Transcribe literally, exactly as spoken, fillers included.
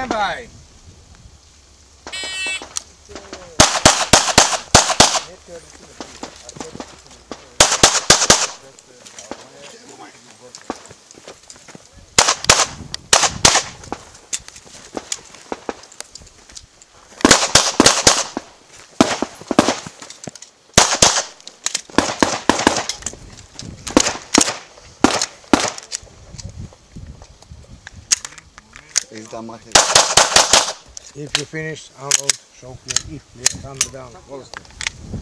Stand by. If you finish, unload, choke, if you come down, close it.